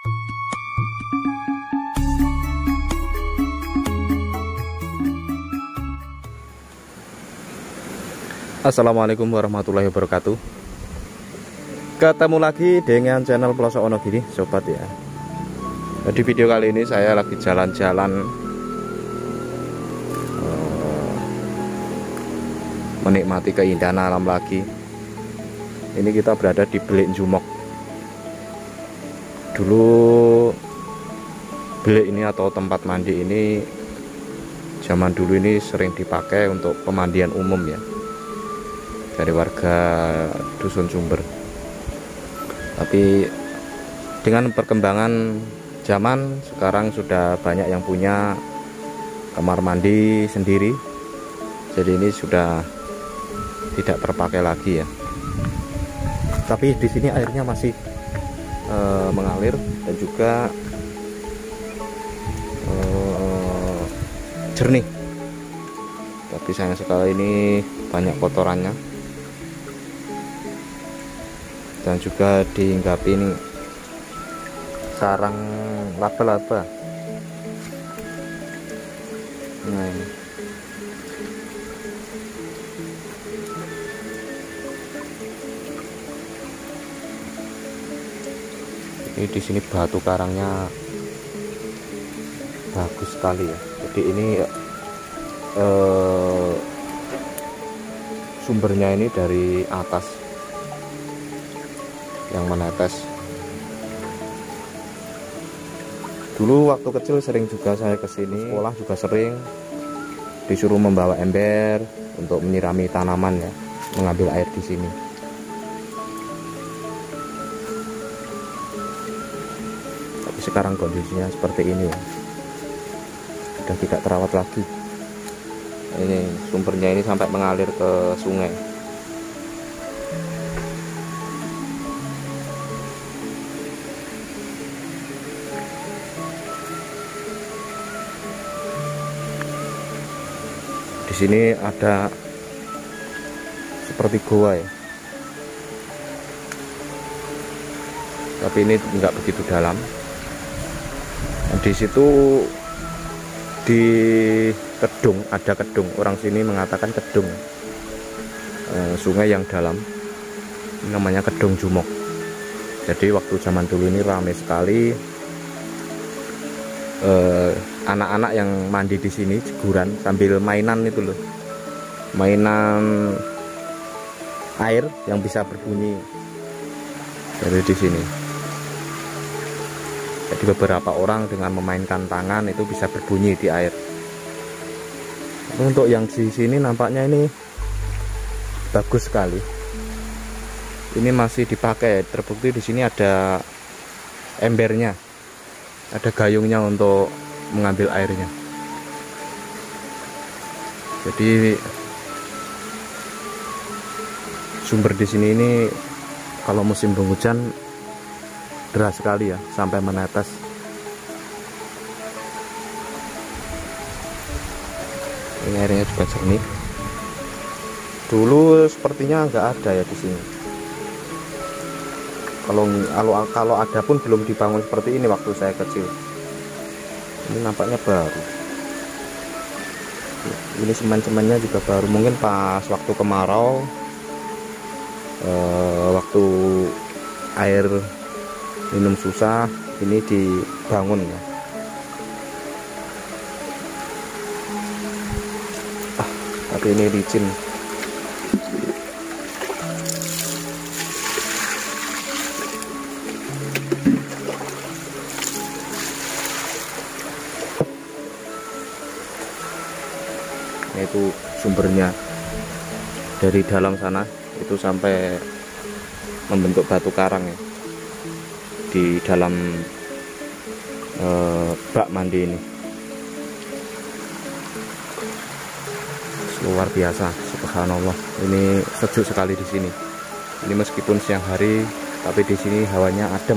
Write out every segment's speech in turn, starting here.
Assalamualaikum warahmatullahi wabarakatuh. Ketemu lagi dengan channel Pelosok Wonogiri, sobat ya. Di video kali ini saya lagi jalan-jalan menikmati keindahan alam lagi. Ini kita berada di Belik Njumok. Dulu belik ini atau tempat mandi ini zaman dulu ini sering dipakai untuk pemandian umum ya, dari warga Dusun Sumber. Tapi dengan perkembangan zaman sekarang sudah banyak yang punya kamar mandi sendiri, jadi ini sudah tidak terpakai lagi ya. Tapi di sini airnya masih mengalir dan juga jernih. Tapi sayang sekali ini banyak kotorannya. Dan juga dihinggapi ini sarang laba-laba. Nah, ini di sini batu karangnya bagus sekali ya. Jadi ini sumbernya ini dari atas yang menetes. Dulu waktu kecil sering juga saya kesini, sekolah juga sering disuruh membawa ember untuk menyirami tanaman ya, mengambil air di sini. Tapi sekarang kondisinya seperti ini ya, sudah tidak terawat lagi. Ini sumbernya ini sampai mengalir ke sungai. Di sini ada seperti goa ya, tapi ini enggak begitu dalam. Dan di situ di kedung, ada kedung, orang sini mengatakan kedung, sungai yang dalam, ini namanya Kedung Jumok. Jadi waktu zaman dulu ini ramai sekali anak-anak yang mandi di sini, jeguran sambil mainan itu loh, mainan air yang bisa berbunyi dari di sini. Jadi beberapa orang dengan memainkan tangan itu bisa berbunyi di air. Untuk yang di sini nampaknya ini bagus sekali. Ini masih dipakai, terbukti di sini ada embernya, ada gayungnya untuk mengambil airnya. Jadi sumber di sini ini kalau musim penghujan deras sekali ya, sampai menetes. Ini airnya juga jernih. Dulu sepertinya nggak ada ya di sini. Kalau ada pun belum dibangun seperti ini waktu saya kecil. Ini nampaknya baru. Ini semen-semennya juga baru, mungkin pas waktu kemarau, waktu air minum susah, ini dibangun ya. Tapi ini licin. Itu sumbernya dari dalam sana itu sampai membentuk batu karang ya, di dalam bak mandi ini. Luar biasa, subhanallah. Ini sejuk sekali di sini. Ini meskipun siang hari, tapi di sini hawanya adem.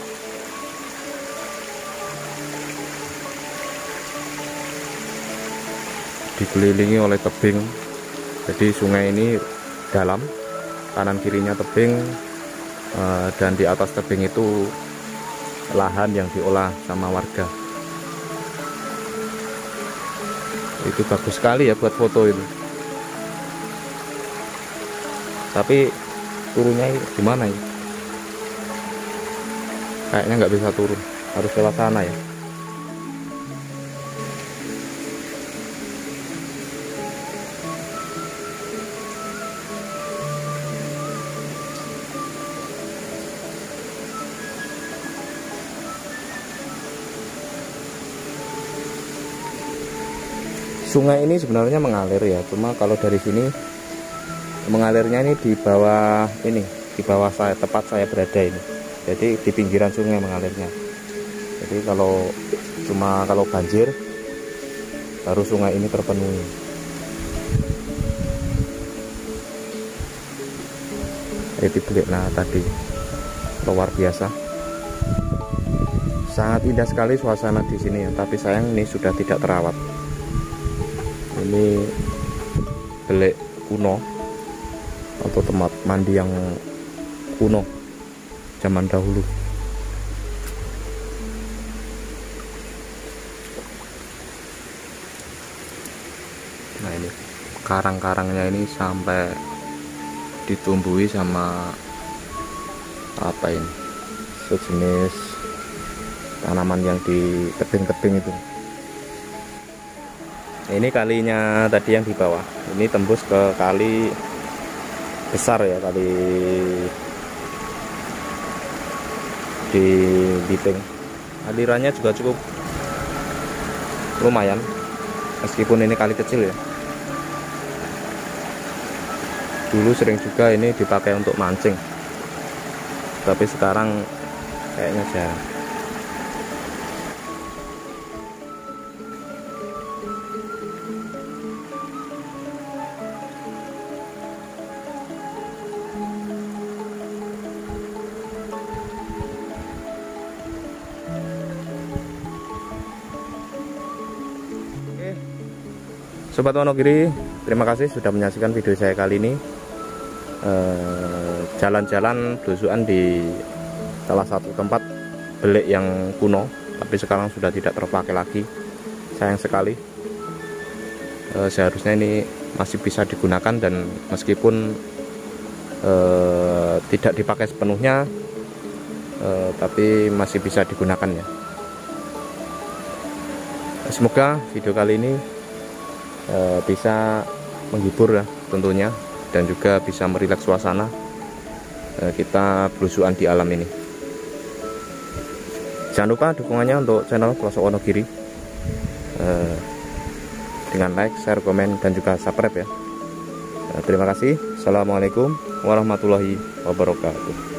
Dikelilingi oleh tebing, jadi sungai ini dalam, kanan kirinya tebing, dan di atas tebing itu lahan yang diolah sama warga. Itu bagus sekali ya buat foto itu. Tapi turunnya gimana ya? Kayaknya nggak bisa turun, harus lewat sana ya. Sungai ini sebenarnya mengalir ya, cuma kalau dari sini mengalirnya ini di bawah ini, di bawah saya, tempat saya berada ini. Jadi di pinggiran sungai mengalirnya. Jadi kalau banjir baru sungai ini terpenuhi. Itu belik nah tadi luar biasa. Sangat indah sekali suasana di sini ya, tapi sayang ini sudah tidak terawat. Ini belik kuno atau tempat mandi yang kuno zaman dahulu. Nah ini karang-karangnya ini sampai ditumbuhi sama apa ini, sejenis tanaman yang di tebing-tebing itu. Ini kalinya tadi yang di bawah, ini tembus ke kali besar ya, kali di Biting. Alirannya juga cukup lumayan, meskipun ini kali kecil ya. Dulu sering juga ini dipakai untuk mancing, tapi sekarang kayaknya jarang. Sobat Wonogiri, terima kasih sudah menyaksikan video saya kali ini. Jalan-jalan belusuan di salah satu tempat belik yang kuno, tapi sekarang sudah tidak terpakai lagi. Sayang sekali. Seharusnya ini masih bisa digunakan, dan meskipun tidak dipakai sepenuhnya, tapi masih bisa digunakan ya. Semoga video kali ini bisa menghibur ya tentunya, dan juga bisa merileks suasana kita belusuan di alam ini. Jangan lupa dukungannya untuk channel Pelosok Wonogiri dengan like, share, komen, dan juga subscribe ya. Terima kasih. Assalamualaikum warahmatullahi wabarakatuh.